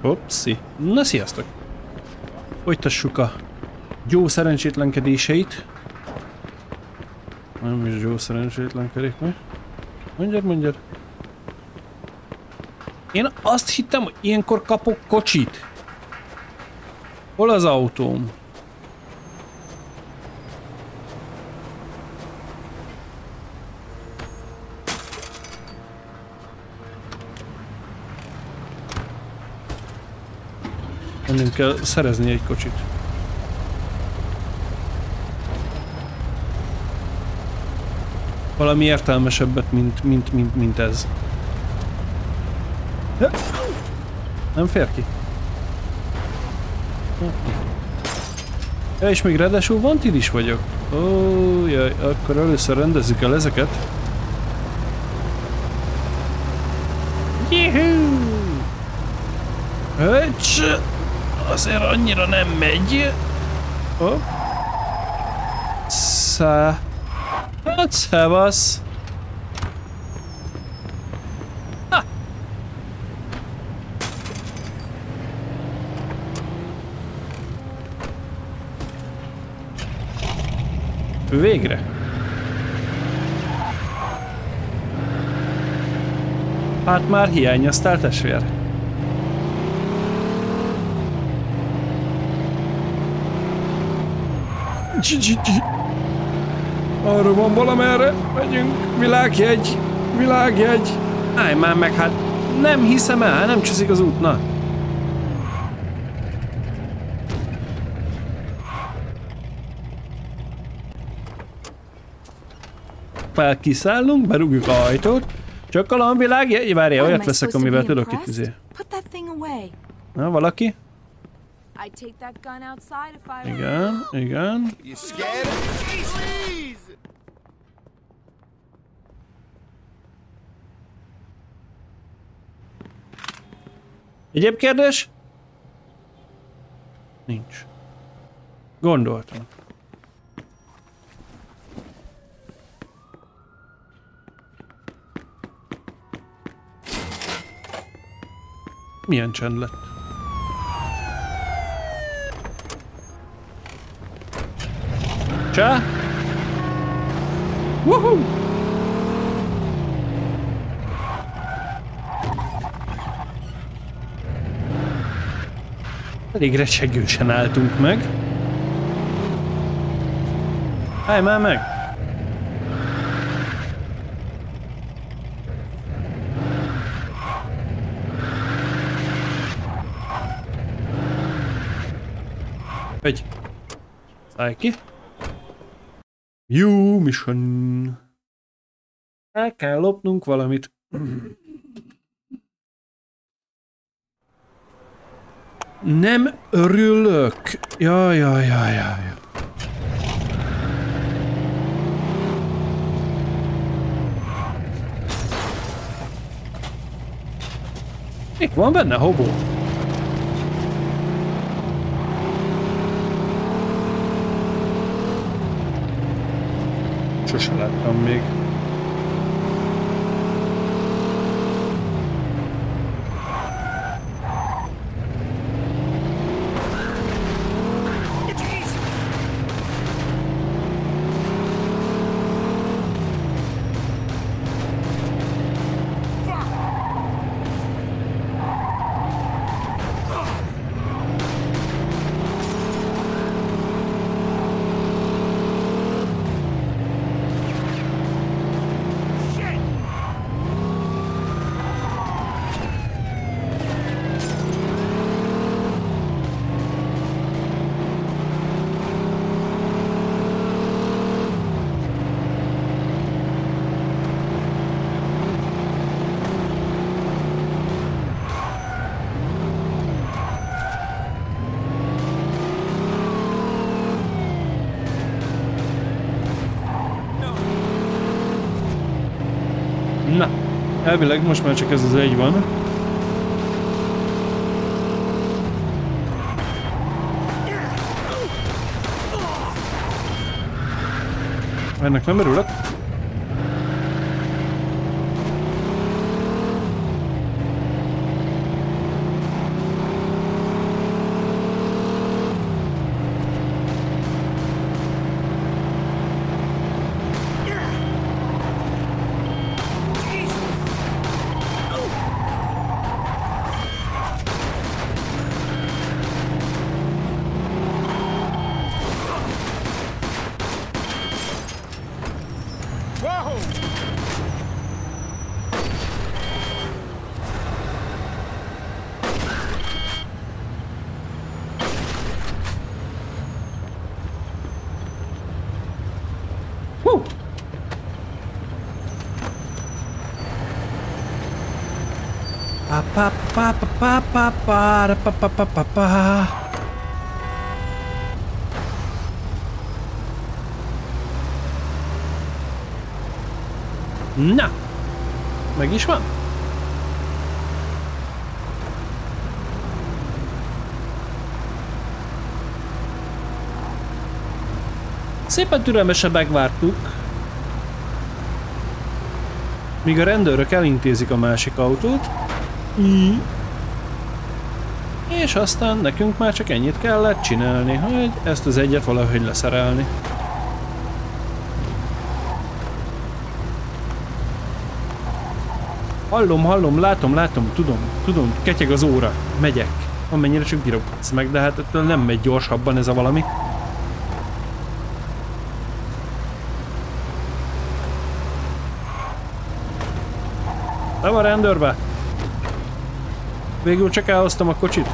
Opszi. Na sziasztok! Folytassuk a Joe szerencsétlenkedéseit. Nem is Joe szerencsétlenkedik meg. Mondjad. Én azt hittem, hogy ilyenkor kapok kocsit. Hol az autóm? Nem kell szerezni egy kocsit. Valami értelmesebbet, mint ez. Nem fér ki. Ja, és még ráadásul vantil is vagyok. Ó, jaj, akkor először rendezzük el ezeket. Juhú! Höcs! Azért annyira nem megy. Oh. Hát, szevasz. Ha. Végre. Hát már hiányoztál, testvér. Arra van valamerre, megyünk, világjegy. Állj már meg, hát nem hiszem el, nem csúszik az út, na. Felkiszállunk, berúgjuk a ajtót, csak a világjegy, várjál, olyat veszek, amivel tudok itt izé. Na, valaki? Igen. Egyéb kérdés? Nincs. Gondoltam. Milyen csend lett? Csá! Woohoo! Elég recsegősen álltunk meg. Állj már meg! Egy. Szállj ki. Jó mission. El kell lopnunk valamit. Nem örülök. Jaj. Itt van benne hobó. Sose láttam még. Na, elvileg most már csak ez az egy van. Ennek nem örülök. Na! Meg is van? Szépen türelmesen megvártuk, míg a rendőrök elintézik a másik autót. És aztán nekünk már csak ennyit kellett csinálni, hogy ezt az egyet valahogy leszerelni. Hallom, látom, tudom, ketyeg az óra, megyek, amennyire csak bírok, meg, de hát ettől nem megy gyorsabban ez a valami. Le van rendőrbe! Végül csak elhoztam a kocsit.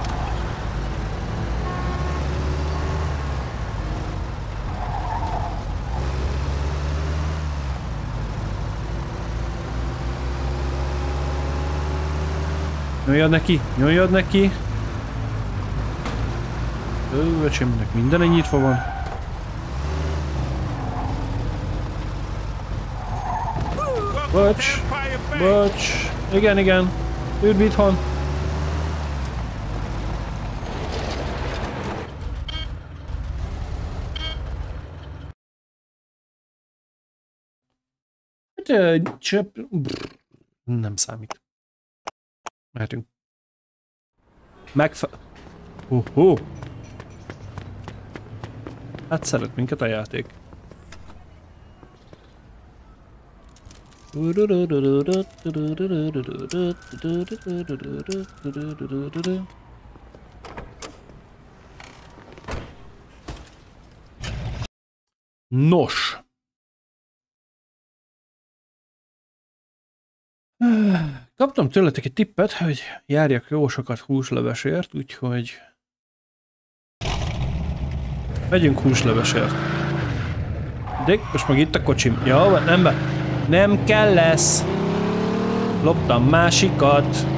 Nyoljad neki! Öcsémnek minden nyitva van. Bocs! Igen. Üdv itthon! Csöp... Nem számít. Mehetünk. Hát szeret minket a játék. Nos. Kaptam tőletek egy tippet, hogy járjak jó sokat húslevesért, úgyhogy megyünk húslevesért. De most meg itt a kocsim. Jó, nem kell lesz. Loptam másikat.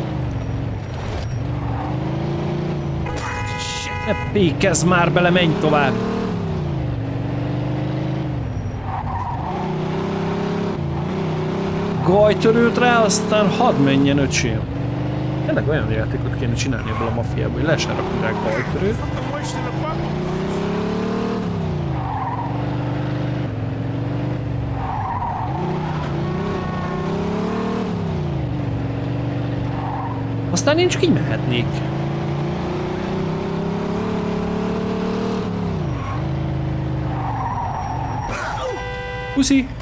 Ne pékezz már bele, menj tovább. Gajtörőt rá, aztán hadd menjen, öcsém. Ennek olyan játékot kéne csinálni ebből a maffiából, hogy lehessen rakni rá gajtörőt. Aztán én csak így mehetnék. Puszi!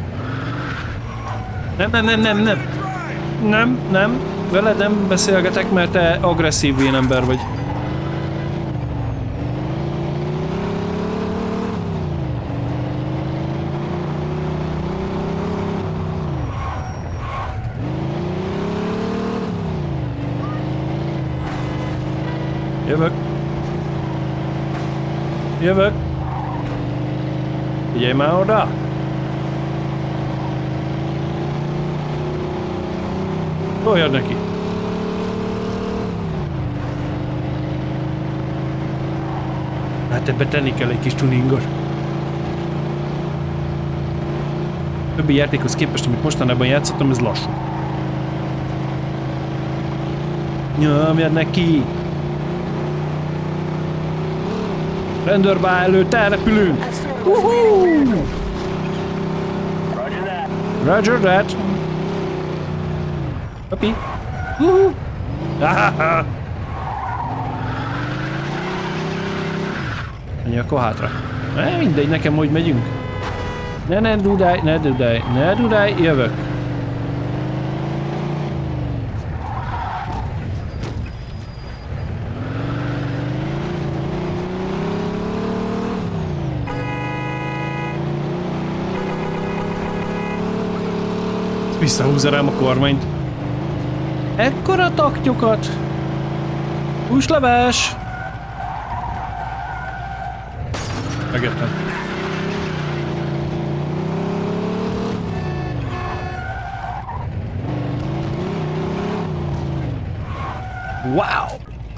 Nem. Veled nem beszélgetek, mert te agresszív ilyen ember vagy. Jövök. Figyelj már oda! Toljad neki! Hát ebbe tenni kell egy kis tuningot. Többi játékhoz képest, amit mostanában játszottam, ez lassú. Nyomjad neki! Rendőrbá előtt elrepülünk! Roger that! Papi! Menj akkor hátra. Mindegy, nekem hogy megyünk. Ne dudálj, jövök. Visszahúzza rám a kormányt. Ekkora taknyokat! Húsleves! Megettem. Wow!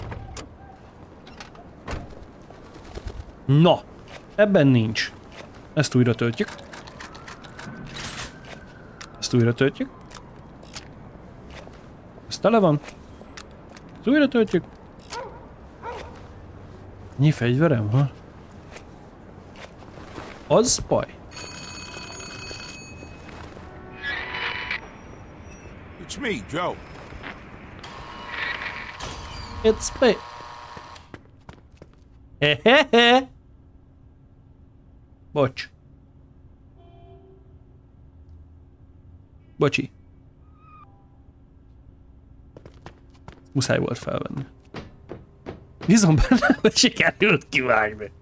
Na, ebben nincs. Ezt újra töltjük. Ezt újra töltjük. Ez tele van. Ezt újra töltjük. Nyi fegyverem, ha? Az baj. It's me, Joe. It's me. Hehehe. Bocs. Bocsi. Muszáj volt felvenni. Bízom benne, hogy sikerült kivágni.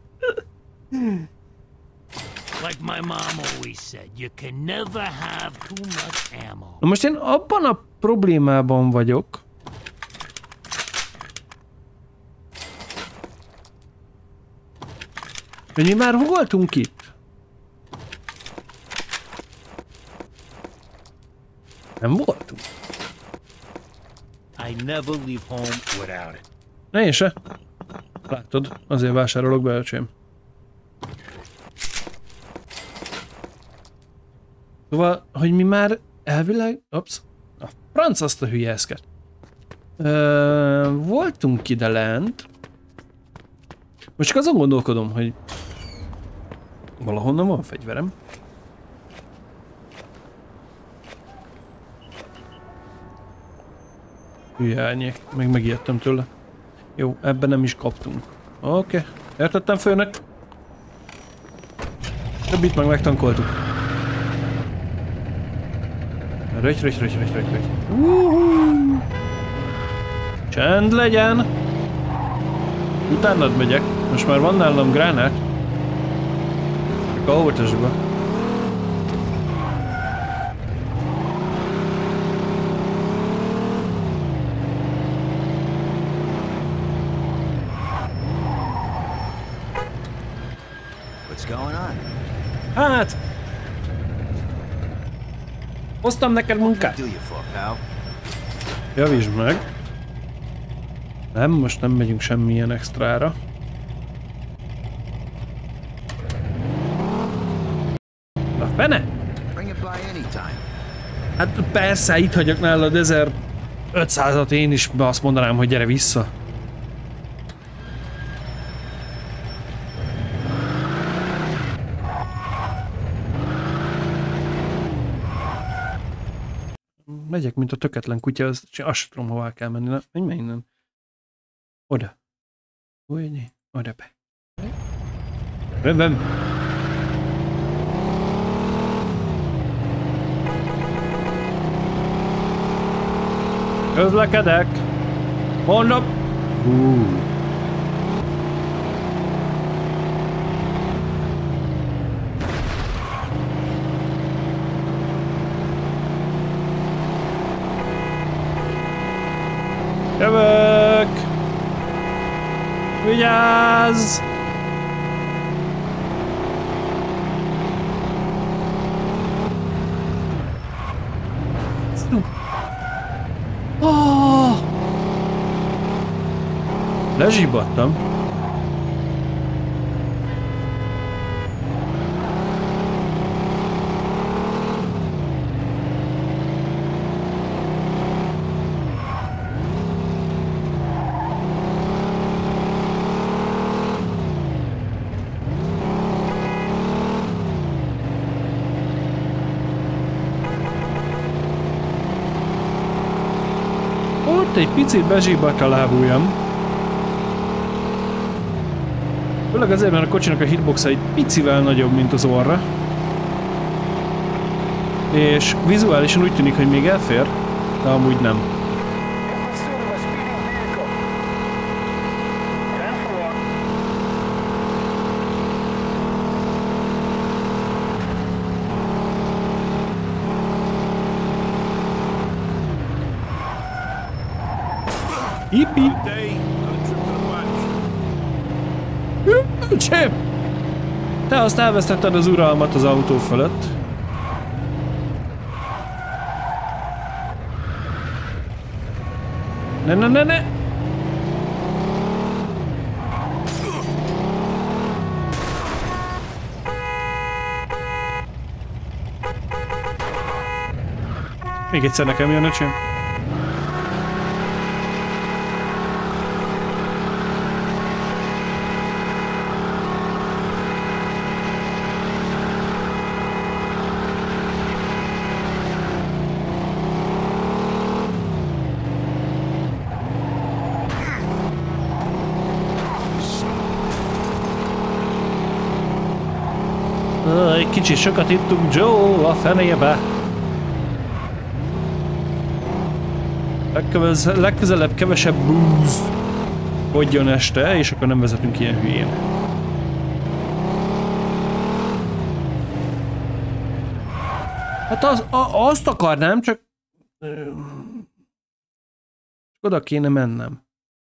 Like my mom always said, you can never have too much ammo. Na most én abban a problémában vagyok, hogy mi már voltunk itt. Nem voltunk. I never leave home without it. Ne én se. Látod, azért vásárolok be, öcsém. Szóval, hogy mi már elvileg... Ops. A franc azt a hülye eszket. Voltunk ide lent. Most csak azon gondolkodom, hogy... Valahonnan van fegyverem. Hülye árnyék, meg megijedtem tőle. Jó, ebben nem is kaptunk. Oké, értettem főnök. Többit meg megtankoltuk. Rögy. Csend legyen! Utánad megyek. Most már van nálam gránát. Csak óvatosba. What's going on? Hát! Hoztam neked munkát! Do you for, pal? Javítsd meg! Nem, most nem megyünk semmilyen extrára. Na fene! Bring it by anytime. Hát persze, itt hagyok nálad 1500-at én is, azt mondanám, hogy gyere vissza. Megyek, mint a töketlen kutya, azt sem tudom, hová kell menni. Na, menj innen. Oda. Újni. Oda be. Rendben. Közlekedek. Mondom. Jövök! Vigyázz! Oh! Lezsibadtam. Egy picit bezsíbadt a lábujjam. Főleg azért, mert a kocsinak a hitboxa egy picivel nagyobb, mint az orra. És vizuálisan úgy tűnik, hogy még elfér, de amúgy nem. Ipi! Öcsém! Te azt elvesztetted az uralmat az autó fölött. Ne! Még egyszer nekem jön, öcsém. Egy kicsit sokat ittunk, Joe, a fenébe. Legközelebb kevesebb booze hodjon este, és akkor nem vezetünk ilyen hülyén. Hát azt akarnám, csak oda kéne mennem.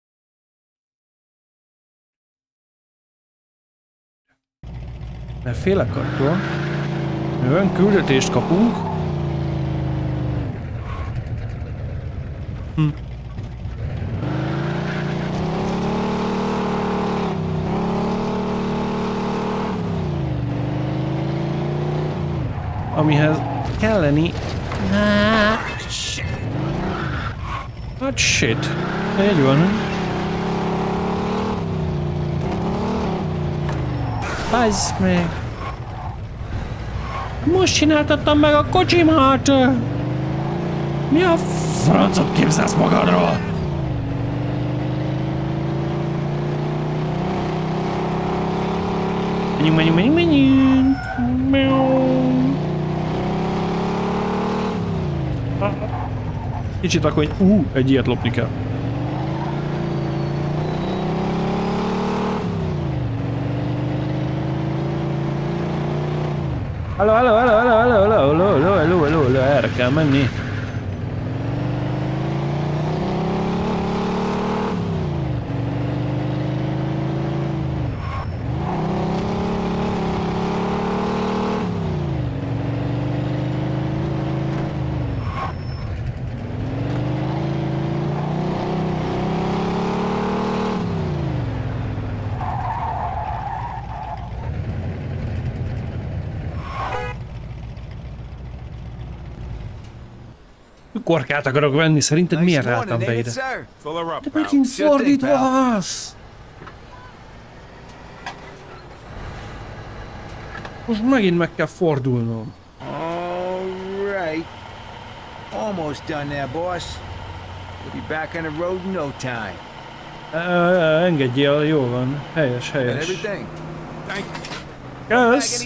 Mert félek attól, hogy olyan küldetést kapunk, amihez kelleni... Hát shit. Így van. Bazd meg! Most csináltattam meg a kocsimat! Mi a francot képzelsz magadról? Menjünk. Kicsit akkor, hogy egy ilyet lopni kell. Hello, erre kell menni. Korkát akarok venni, szerinted miért álltam be ide? De megint fordítva az! Most megint meg kell fordulnom. Alright. Almost done there, boss. We'll be back on the road in no time. Engedjél, jó van. Helyes. Everything. Thank you. Kösz!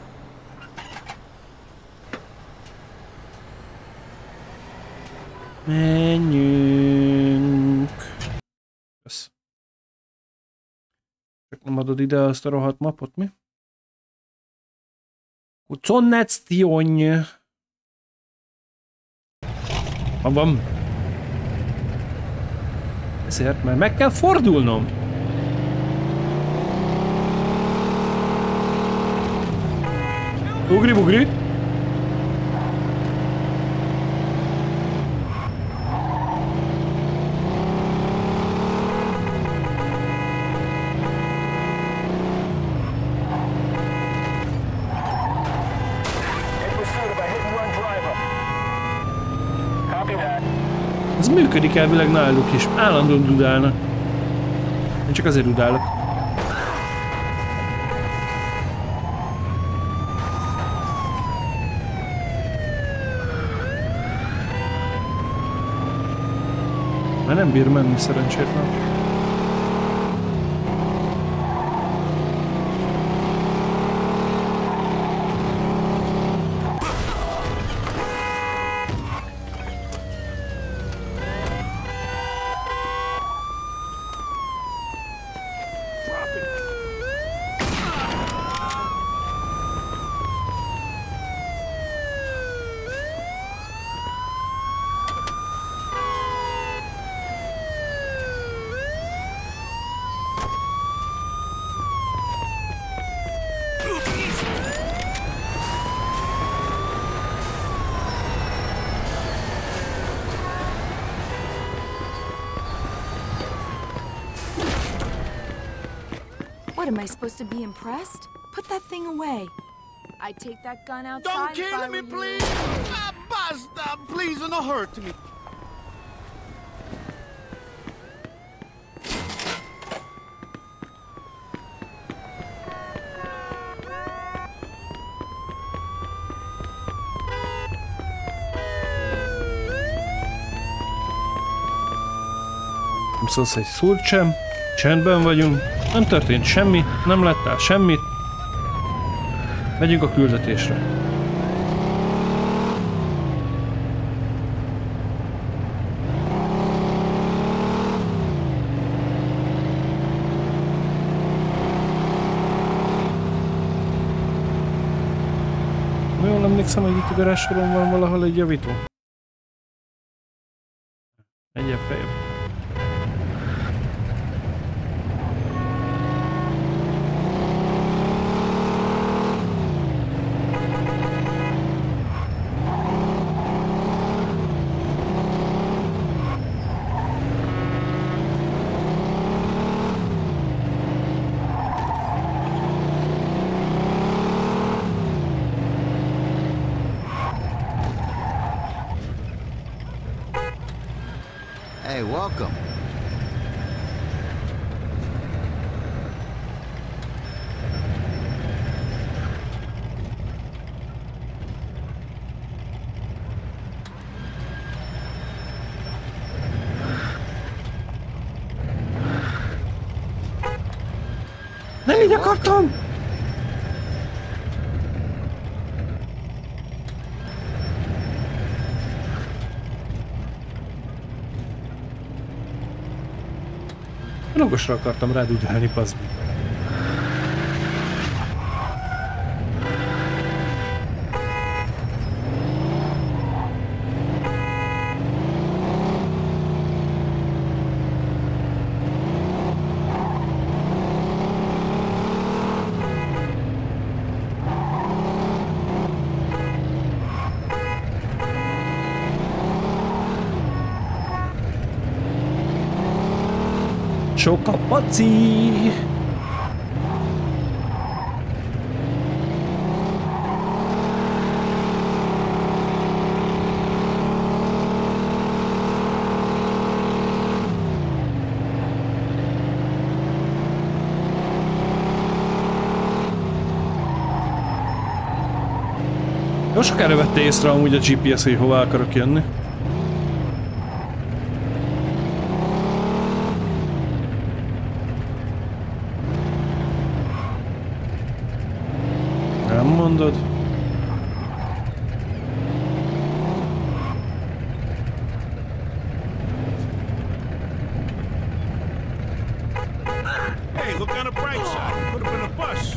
Menjünk. Kösz. Csak nem adod ide azt a rohadt mapot, mi? Kuconectiony. Van. Ezért, mert meg kell fordulnom. Ugri-bugri. Ez működik elvileg náluk is. Állandóan dudálnak. Én csak azért dudálok. Már nem bír menni szerencsétlen. What, am I supposed to be impressed? Put that thing away. I'd take that gun outside. Don't kill me, please! Stop, please, don't hurt me. Nem szólsz egy szót sem, csendben vagyunk, nem történt semmi, nem láttál semmit. Megyünk a küldetésre. Jól emlékszem, hogy itt a garázssoron van valahol egy javító. Egyel feljebb. Hey, welcome. Nem így akartam! Logosra akartam rád událni, pazd meg. Sok a paci! Jó sokára vette észre amúgy a GPS, hogy hova akarok jönni. Nem mondod? Hey, look on the bright side. Could have been a bus.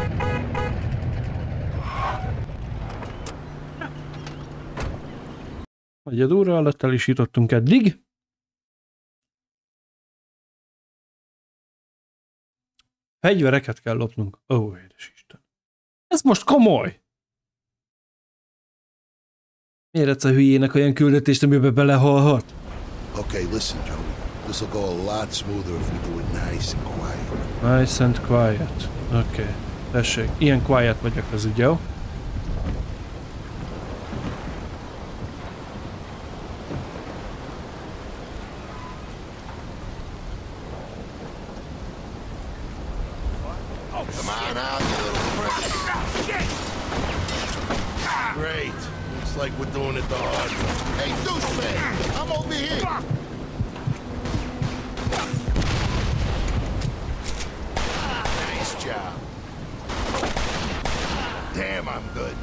Egy óra alatt el is jutottunk eddig. Fegyvereket kell lopnunk. Ó, édes Isten. Ez most komoly! Miért adsz a hülyének olyan küldetést, amiben belehalhat? Okay, listen, Joey. This'll go a lot smoother if we do it nice and quiet. Nice and quiet. Oké. Okay. Tessék, ilyen quiet vagyok az ugye, jó? Come on out, you little prick. Great. Looks like we're doing it the hard way. Hey, douchebag! I'm over here! Nice job. Damn, I'm good.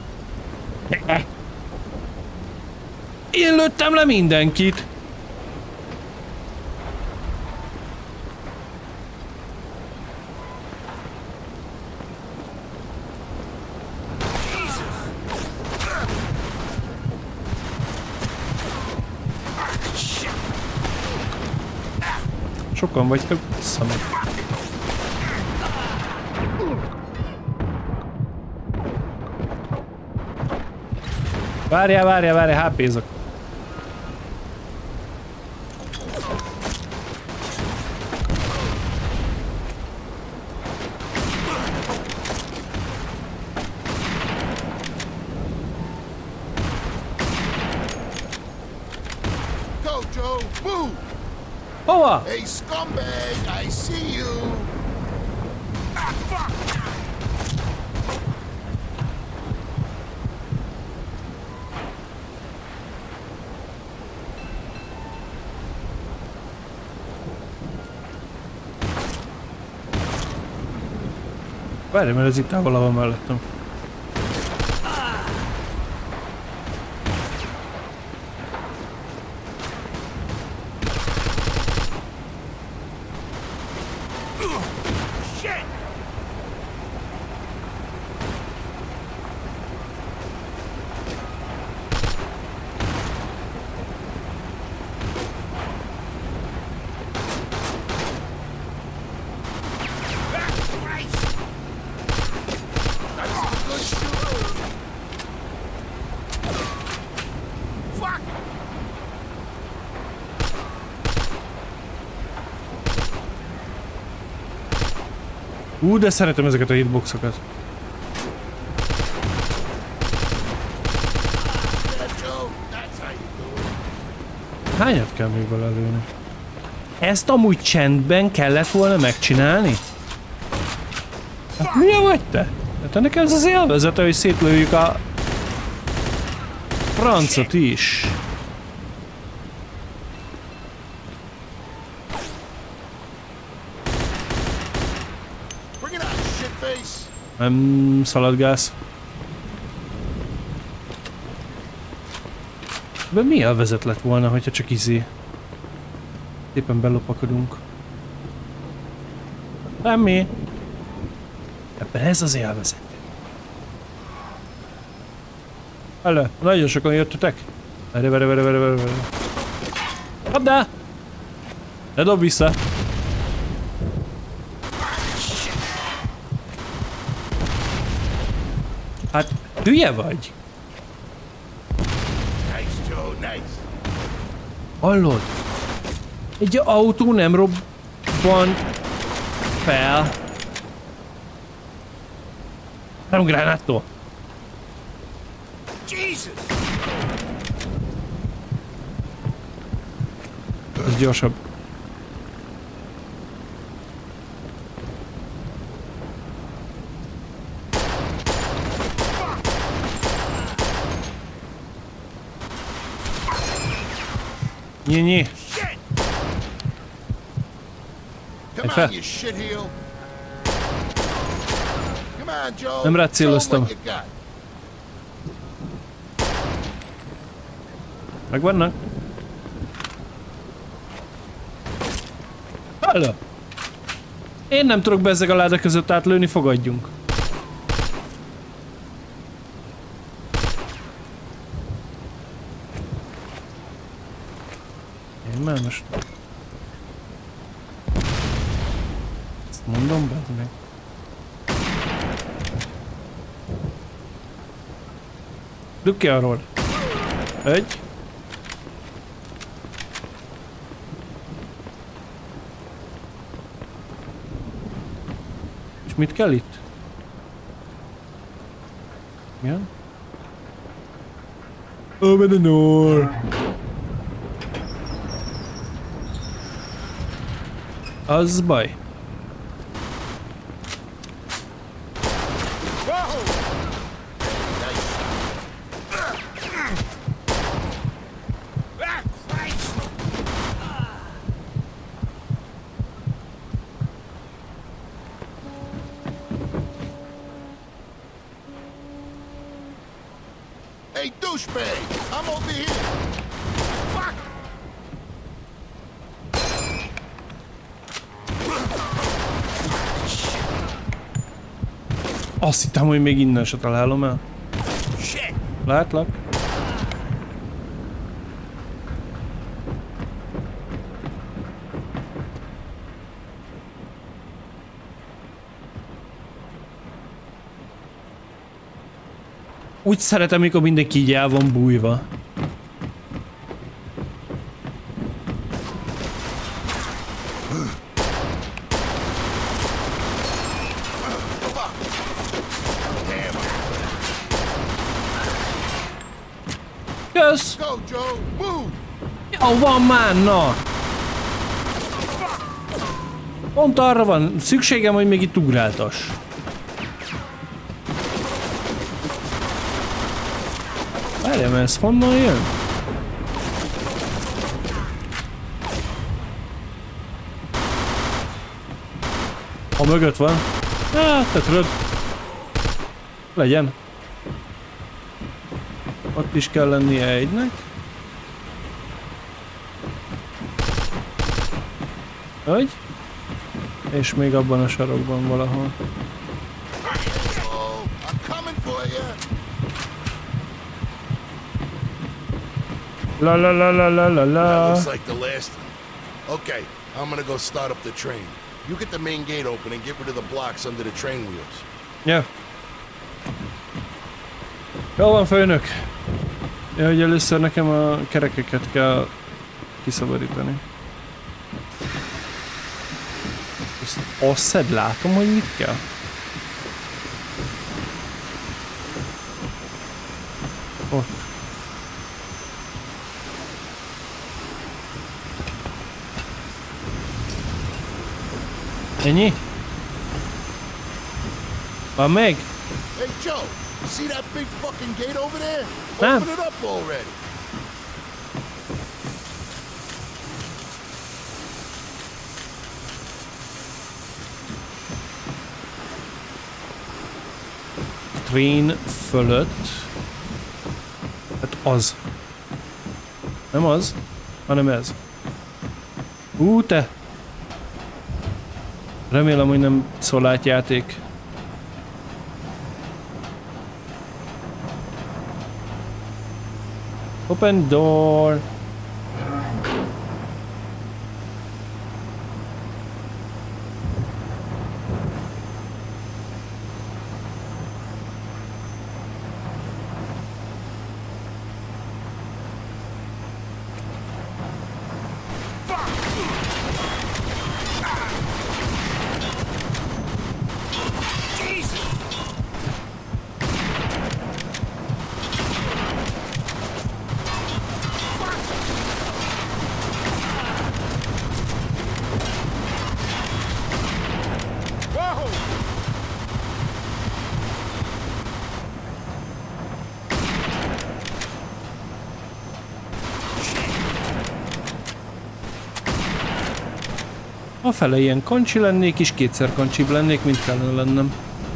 Én lőttem le mindenkit! Sokan vagytok, vissza meg. Várjál, HP-zok. Hova? Hey, scumbag, I see you. Ah, fuck! Várj, mert ez itt valahol mellettem. De szeretem ezeket a hitboxokat. Hányat kell még belelőni? Ezt amúgy csendben kellett volna megcsinálni? Hát milyen vagy te? Hát ennek ez az élvezete, hogy szétlőjük a francot is. Nem szaladgálsz. De mi élvezet lett volna, hogyha csak szépen belopakodunk. Semmi. Ebben ez az élvezet. Hello, nagyon sokan jöttetek. Vere. Abdá! Ne dob vissza. Hát, hülye vagy? Nice, Joe, nice. Hallod? Egy autó nem robbant fel. Nem gránától. Jesus! Ez gyorsabb. Nyi. Come on, you shitheel. Come on, Joe. Nem rád céloztam. Megvannak? Halló! Én nem tudok bezzeg a láda között átlőni, fogadjunk. Én már most... Ezt mondom, bezd meg. Dugd ki arról. Egy. És mit kell itt? Igen? Open the door. Az baj. Hey, douchebag! I'm over here! Fuck! Azt hittem, hogy még innen se találom el. Látlak. Úgy szeretem, mikor mindenki így el van bújva. Kösz! Go, Joe! Move! Jó van már, na! Pont arra van szükségem, hogy még itt ugráltas. Várjál, mert ez honnan jön? Ha mögött van. Te tudod. Legyen. Ott is kell lennie egynek. Hogy? És még abban a sarokban valahol. La la la la la la la. Looks like the last one. Okay, I'm gonna go start up the train. You get the main gate open and get rid of the blocks under the train wheels. Ja. Jó van, főnök. Ja, hogy először nekem a kerekeket kell kiszabadítani. Azt szed, látom, hogy mit kell. Ott. Ennyi? Van még? Hey Joe, see that big fucking gate over there? Nem. Open it up already. Train fölött. Hát az. Nem az, hanem ez. Te! Remélem, hogy nem szolátjáték. Open door. A fele ilyen kancsi lennék, és kétszer kancsibb lennék, mint kellene lennem.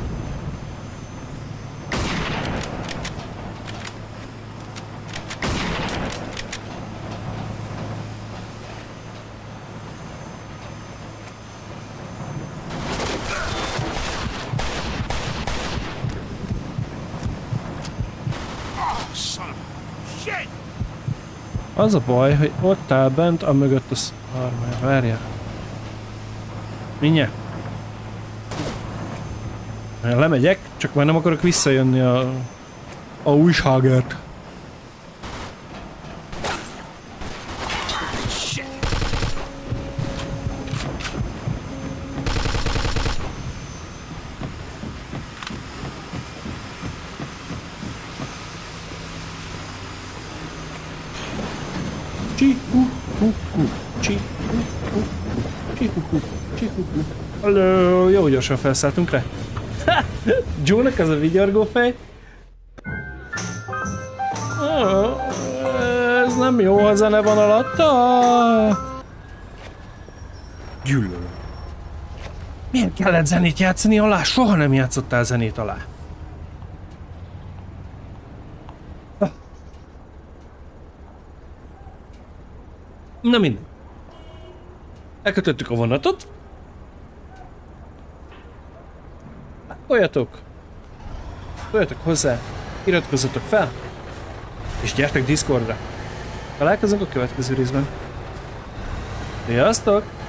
Az a baj, hogy ott áll bent, a mögött a szarmár. Várjál. Mindjárt. Lemegyek, csak már nem akarok visszajönni a újságért. Halló, jó gyorsan felszálltunk rá. Joe-nak ez a vigyorgó fej. Ez nem jó, ha zene van alatta. Gyűlölöm. Miért kellett zenét játszani alá? Soha nem játszottál zenét alá. Na mindegy. Elkötöttük a vonatot. Oljatok hozzá, iratkozzatok fel, és gyertek Discordra. Találkozunk a következő részben. Sziasztok!